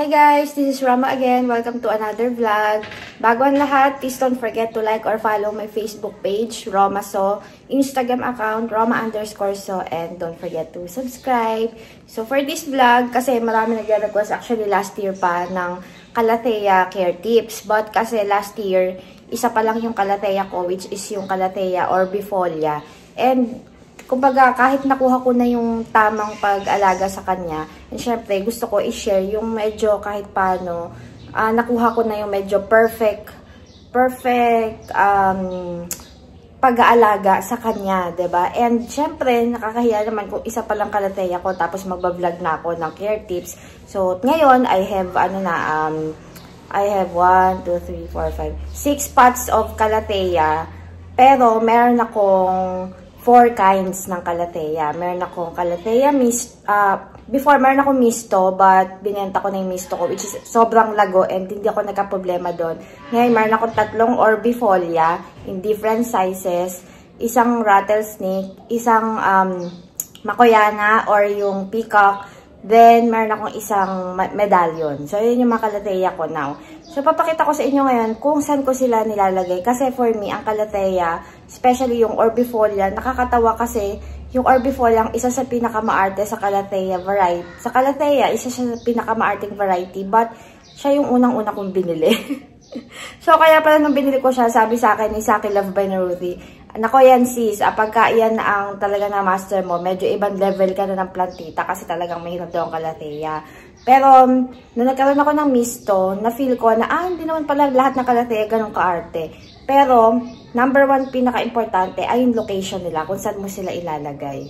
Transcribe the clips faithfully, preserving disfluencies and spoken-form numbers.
Hi guys, this is Rama again. Welcome to another vlog. Bago ang lahat, please don't forget to like or follow my Facebook page, Roma So, Instagram account, Roma underscore So, and don't forget to subscribe. So for this vlog, kasi marami nag-request actually last year pa ng Calathea care tips. But kasi last year, isa pa lang yung Calathea ko, which is yung Calathea orbifolia. And kumbaga, kahit nakuha ko na yung tamang pag-alaga sa kanya, and syempre, gusto ko i-share yung medyo kahit paano, uh, nakuha ko na yung medyo perfect, perfect um, pag-aalaga sa kanya, diba? And syempre, nakakahiya naman kung isa palang Calathea ko, tapos magbablog na ako ng care tips. So, ngayon, I have, ano na, um, I have one, two, three, four, five, six pots of Calathea, pero meron akong four kinds ng Calathea. Meron akong Calathea mist, uh, before meron akong misto, but binenta ko na yung misto ko, which is sobrang lago and hindi ako nagka-problema doon. Ngayon, meron akong tatlong orbifolia in different sizes, isang rattlesnake, isang um, makoyana or yung peacock, then meron akong isang medallion. So, yun yung mga Calathea ko now. So, papakita ko sa inyo ngayon kung saan ko sila nilalagay. Kasi for me, ang Calathea, especially yung orbifolia, nakakatawa kasi yung orbifolia ang isa sa pinakamaarte sa Calathea variety. Sa Calathea, isa siya sa pinakamaarting variety, but siya yung unang-una kong binili. So, kaya pala nung binili ko siya, sabi sa akin ni Saki Love by Naruthi, nako yan sis, ah, pagka yan ang talaga na master mo, medyo ibang level ka na ng plantita kasi talagang mahirap daw ang Calathea. Pero, nung nagkaroon ako ng misto, na-feel ko na, ah, hindi naman pala lahat ng Calathea ganun kaarte. Pero, number one, pinaka-importante ay yung location nila, kung saan mo sila ilalagay.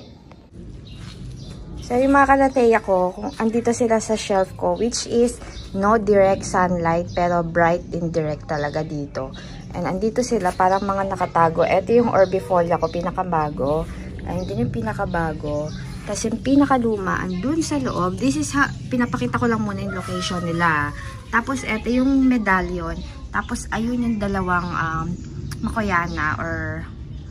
So, yung mga Calathea ko, kung andito sila sa shelf ko, which is no direct sunlight, pero bright indirect talaga dito. And andito sila, parang mga nakatago. Ito yung orbifolia ko, pinakabago. Ay, hindi yung pinakabago. Tapos yung pinakaluma, andun sa loob. This is ha, pinapakita ko lang muna yung location nila. Tapos ito yung medallion. Tapos ayun yung dalawang um, makoyana or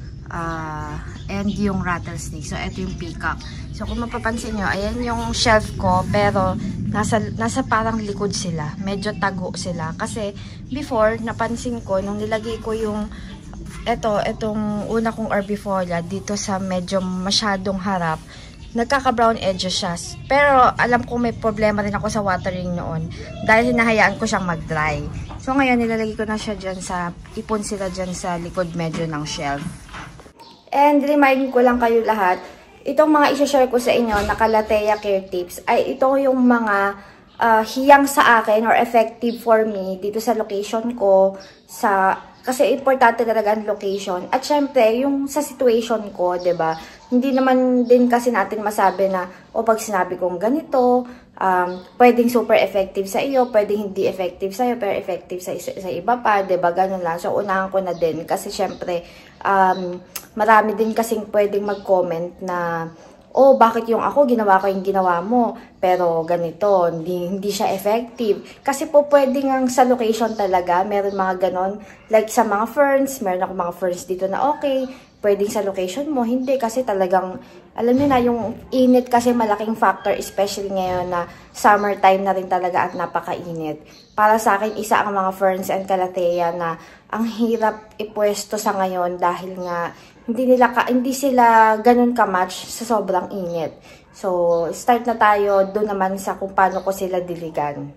uh, and yung rattlesnake. So ito yung peacock. So kung mapapansin nyo, ayan yung shelf ko, pero nasa, nasa parang likod sila. Medyo tago sila. Kasi before, napansin ko, nung nilagay ko yung eto, etong una kong orbifolia dito sa medyo masyadong harap, nagkaka-brown edges siya. Pero alam ko may problema rin ako sa watering noon dahil hinahayaan ko siyang mag-dry. So ngayon nilalagay ko na siya dyan sa, ipon sila dyan sa likod medyo ng shelf. And remind ko lang kayo lahat, itong mga isa-share ko sa inyo na Calathea care tips ay ito yung mga uh, hiyang sa akin or effective for me dito sa location ko, sa kasi importante talaga ang location. At syempre, yung sa situation ko, 'di ba? Hindi naman din kasi natin masabi na o pag sinabi kong ganito, um, pwedeng super effective sa iyo, pwedeng hindi effective sa iyo, pero effective sa, sa iba pa, 'di ba? Ganun lang. So, unahan ko na din kasi syempre, um, marami din kasing pwedeng mag-comment na oh, bakit yung ako, ginawa ko yung ginawa mo, pero ganito, hindi, hindi siya effective. Kasi po pwedeng ang sa location talaga, meron mga ganon, like sa mga ferns, meron ako mga ferns dito na okay, pwedeng sa location mo, hindi kasi talagang, alam niyo na, yung init kasi malaking factor, especially ngayon na summertime na rin talaga at napakainit. Para sa akin, isa ang mga ferns and Calathea na ang hirap ipwesto sa ngayon dahil nga hindi nila ka, hindi sila ganun ka-match sa sobrang init. So, start na tayo doon naman sa kung paano ko sila diligan.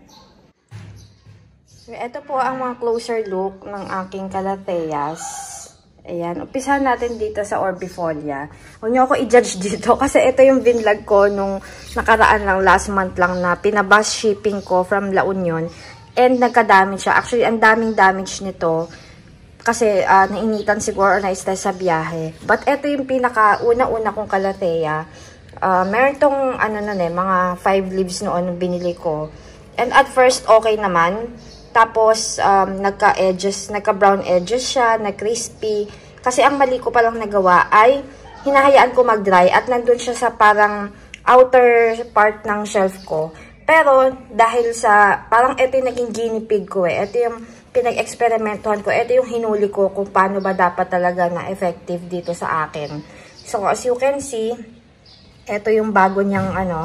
So, ito po ang mga closer look ng aking Calatheas. Ayan, umpisahan natin dito sa orbifolia. Huwag niyo ako i-judge dito kasi ito yung vinlog ko nung nakaraan lang, last month lang na pinabus shipping ko from La Union. And nagka-damage siya. Actually, ang daming damage nito. Kasi uh, nainitan siguro or na-stress sa biyahe. But ito yung pinaka-una-una kong Calathea. Uh, meron tong ano na eh, mga five leaves noon binili ko. And at first, okay naman. Tapos, um, nagka-edges, nagka-brown edges siya, na-crispy. Kasi ang mali ko palang nagawa ay hinahayaan ko mag-dry at nandun siya sa parang outer part ng shelf ko. Pero, dahil sa, parang ito yung naging guinea pig ko eh. Ito yung pinag-experimentuhan ko. Ito yung hinuli ko kung paano ba dapat talaga na effective dito sa akin. So, as you can see, ito yung bago niyang ano,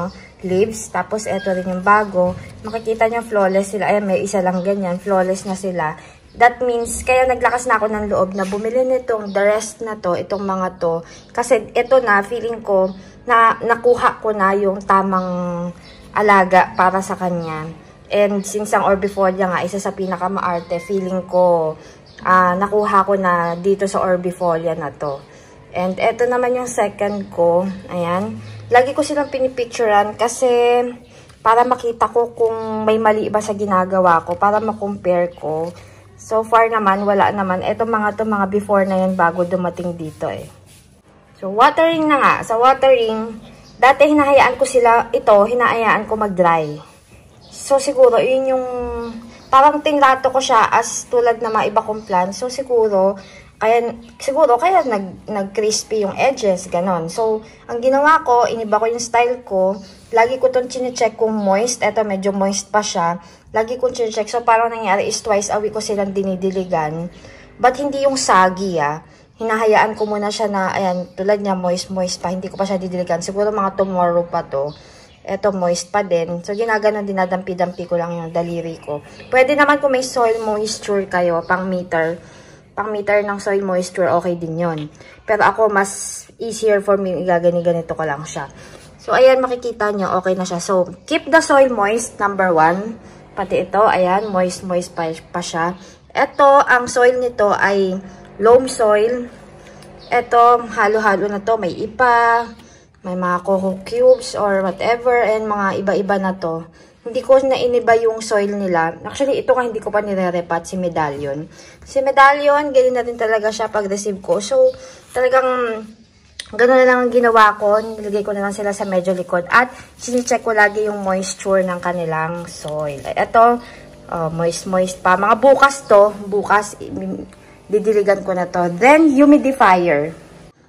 leaves. Tapos, ito rin yung bago. Makikita nyo, flawless sila. Ayan, may isa lang ganyan. Flawless na sila. That means, kaya naglakas na ako ng loob na bumili nitong the rest na to, itong mga to. Kasi ito na, feeling ko, na nakuha ko na yung tamang alaga para sa kanya. And since ang Orbifolia nga, isa sa pinakamaarte, feeling ko, uh, nakuha ko na dito sa Orbifolia na to. And eto naman yung second ko. Ayan. Lagi ko silang pinipicturean kasi para makita ko kung may mali ba sa ginagawa ko, para makompare ko. So far naman, wala naman. Eto mga to, mga before na yan bago dumating dito eh. So watering na nga. Sa watering, dati hinahayaan ko sila, ito, hinahayaan ko mag-dry. So siguro, yun yung, parang tinrato ko siya as tulad na mga iba kong plants. So siguro, Kaya, siguro, kaya nag, nag-crispy yung edges, ganon. So, ang ginawa ko, iniba ko yung style ko. Lagi ko itong chine-check kung moist. Eto, medyo moist pa siya. Lagi ko chine-check. So, parang nangyari is twice a week ko silang dinidiligan. But, hindi yung sagi, ah. Hinahayaan ko muna siya na, ayan, tulad niya, moist-moist pa. Hindi ko pa siya didiligan. Siguro, mga tomorrow pa to. Eto, moist pa din. So, ginaganon, dinadampi-dampi ko lang yung daliri ko. Pwede naman kung may soil moisture kayo, pang meter. Pang meter ng soil moisture, okay din yon. Pero ako, mas easier for me, igagani-ganito ko lang siya. So, ayan, makikita nyo, okay na siya. So, keep the soil moist, number one. Pati ito, ayan, moist-moist pa, pa siya. Ito, ang soil nito ay loam soil. Ito, halo-halo na to. May ipa, may mga coco cubes or whatever, and mga iba-iba na to. Hindi ko na iniba yung soil nila. Actually, ito nga hindi ko pa nire-repat, si Medallion. Si Medallion, ganyan na rin talaga siya pag-receive ko. So, talagang gano'n na lang ang ginawa ko. Nilagay ko na lang sila sa medyo likod. At, sinicheck ko lagi yung moisture ng kanilang soil. Ito, uh, moist-moist pa. Mga bukas to. Bukas, didiligan ko na to. Then, humidifier.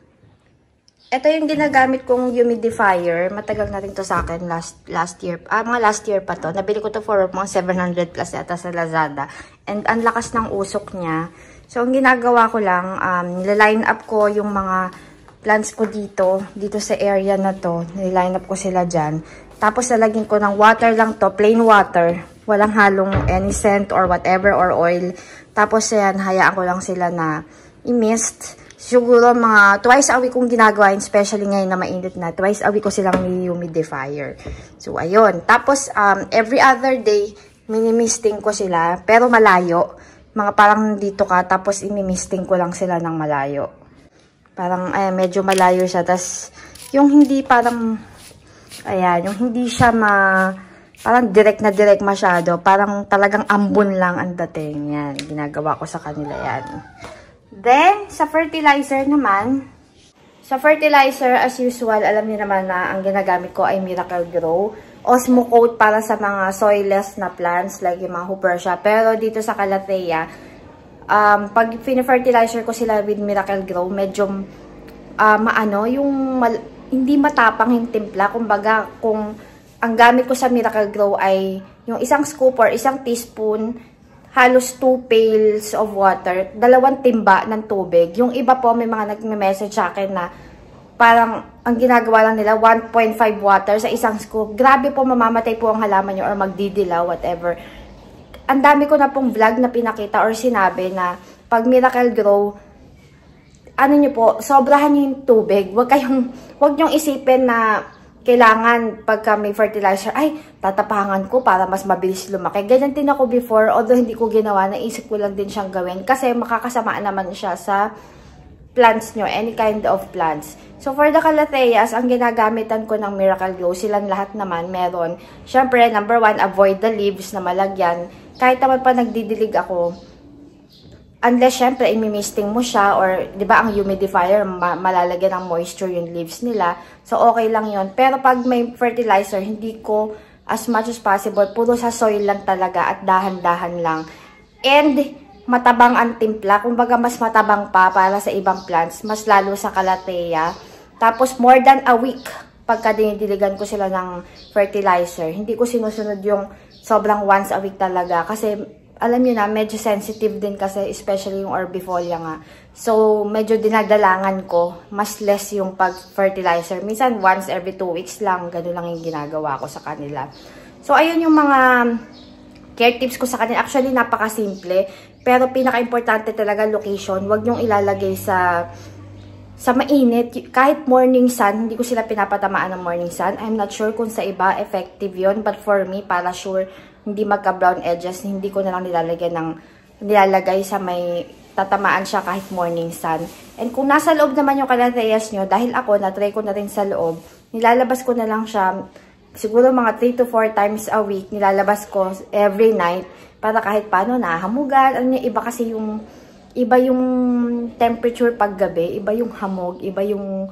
Ito yung ginagamit kong humidifier. Matagal na rin to sa akin last last year. Ah, mga last year pa to. Nabili ko to for mga seven hundred plus yata sa Lazada. And ang lakas ng usok niya. So, ang ginagawa ko lang, um, nilaline up ko yung mga plants ko dito. Dito sa area na to. Nilaline up ko sila dyan. Tapos, lalagyan ko ng water lang to. Plain water. Walang halong any scent or whatever or oil. Tapos, yan, hayaan ko lang sila na i-mist. Siguro mga twice a week kong ginagawa, especially ngayon na mainit na, twice a week ko silang ni-humidifier. So, ayun. Tapos, um, every other day, mini-misting ko sila, pero malayo. Mga parang dito ka, tapos imi-misting ko lang sila ng malayo. Parang, ay, medyo malayo siya. Tapos, yung hindi parang, ayan, yung hindi siya ma, parang direct na direct masyado. Parang talagang ambon lang ang dating. Yan, ginagawa ko sa kanila yan. Then, sa fertilizer naman, sa fertilizer, as usual, alam niyo naman na ang ginagamit ko ay Miracle Grow. Osmo Coat para sa mga soilless na plants, like yung mga Hubertia. Pero dito sa Calathea, um, pag fina-fertilizer ko sila with Miracle Grow, medyo uh, maano, yung mal hindi matapang yung timpla. Kumbaga, kung ang gamit ko sa Miracle Grow ay yung isang scoop or isang teaspoon, halos two pails of water, dalawang timba ng tubig. Yung iba po, may mga nag-message sa akin na parang ang ginagawa lang nila, one point five water sa isang scoop. Grabe po, mamamatay po ang halaman nyo or magdidilaw, whatever. Ang dami ko na pong vlog na pinakita or sinabi na pag Miracle Grow, ano nyo po, sobrahan nyo yung tubig. Huwag kayong, huwag nyong isipin na kailangan pagka may fertilizer, ay, tatapangan ko para mas mabilis lumaki. Ganyan din ako before, although hindi ko ginawa, naisip ko lang din siyang gawin kasi makakasama naman siya sa plants nyo, any kind of plants. So, for the Calatheas, ang ginagamitan ko ng Miracle Grow, silang lahat naman meron. Siyempre, number one, avoid the leaves na malagyan. Kahit naman pa nagdidilig ako, unless, syempre, imi-misting mo siya or, di ba, ang humidifier, ma malalagyan ng moisture yung leaves nila. So, okay lang yon. Pero pag may fertilizer, hindi ko as much as possible, puro sa soil lang talaga at dahan-dahan lang. And, matabang ang timpla. Kumbaga, mas matabang pa para sa ibang plants. Mas lalo sa Calathea. Tapos, more than a week, pagka dinidiligan ko sila ng fertilizer. Hindi ko sinusunod yung sobrang once a week talaga. Kasi, alam niyo na, medyo sensitive din kasi, especially yung orbifolia nga. So, medyo dinadalangan ko. Mas less yung pag-fertilizer. Minsan, once every two weeks lang, gano'n lang yung ginagawa ko sa kanila. So, ayun yung mga care tips ko sa kanila. Actually, napaka-simple. Pero, pinaka-importante talaga, location. Huwag niyong ilalagay sa sa mainit. Kahit morning sun, hindi ko sila pinapatamaan ng morning sun. I'm not sure kung sa iba, effective yon. But for me, para sure, hindi magka-brown edges, hindi ko na lang nilalagay ng, nilalagay sa may tatamaan siya kahit morning sun. And kung nasa loob naman yung calatheas nyo, dahil ako, na-try ko na rin sa loob, nilalabas ko na lang siya, siguro mga three to four times a week, nilalabas ko every night, para kahit paano nahamugan. Ano niya, iba kasi yung, iba yung temperature pag gabi, iba yung hamog, iba yung,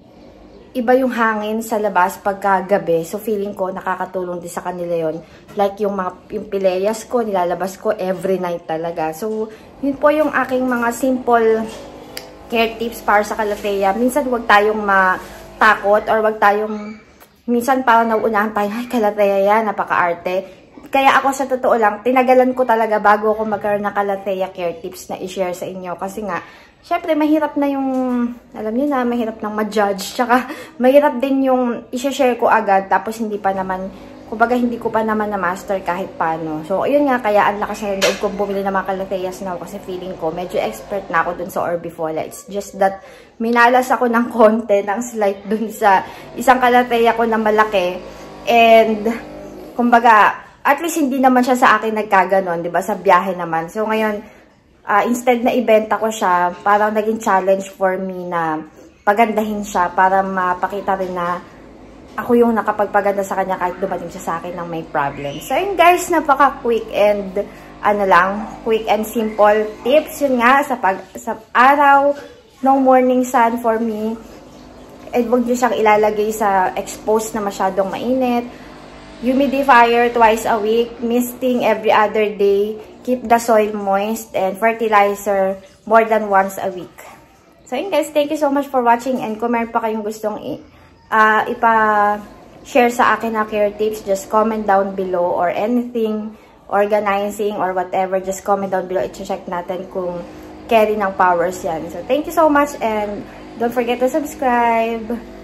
iba yung hangin sa labas pagka gabi. So, feeling ko, nakakatulong din sa kanila yon. Like, yung mga, yung pileyas ko, nilalabas ko every night talaga. So, yun po yung aking mga simple care tips para sa Calathea. Minsan, huwag tayong matakot or huwag tayong, minsan parang nauunahan tayo, ay, Calathea yan, napaka-arte. Kaya ako, sa totoo lang, tinagalan ko talaga bago ako magkaroon ng Calathea care tips na i-share sa inyo. Kasi nga, syempre, mahirap na yung, alam niyo na, mahirap nang ma-judge. Tsaka, mahirap din yung i-share ko agad, tapos hindi pa naman, kumbaga hindi ko pa naman na-master kahit paano. So, ayun nga, kaya ang lakas na loob kong bumili ng mga Calatheas now kasi feeling ko, medyo expert na ako dun sa orbifolia. It's just that, minalas ako ng konti, ng slight dun sa isang Calathea ko na malaki. And, kumbaga, at least hindi naman siya sa akin nagkaganon, di ba? Sa biyahe naman. So, ngayon, Uh, instead na ibenta ko siya, parang naging challenge for me na pagandahin siya para mapakita rin na ako yung nakapagpaganda sa kanya kahit dumating siya sa akin ng may problem. So, yun guys, napaka-quick and, ano lang, quick and simple tips. Yun nga, sa, pag, sa araw, no morning sun for me. And huwag nyo siyang ilalagay sa exposed na masyadong mainit. Humidifier twice a week, misting every other day, keep the soil moist, and fertilizer more than once a week. So yun guys, thank you so much for watching, and kung meron pa kayong gustong uh, ipa-share sa akin na care tips, just comment down below, or anything, organizing, or whatever, just comment down below. I-check natin kung carry ng powers yan. So thank you so much, and don't forget to subscribe.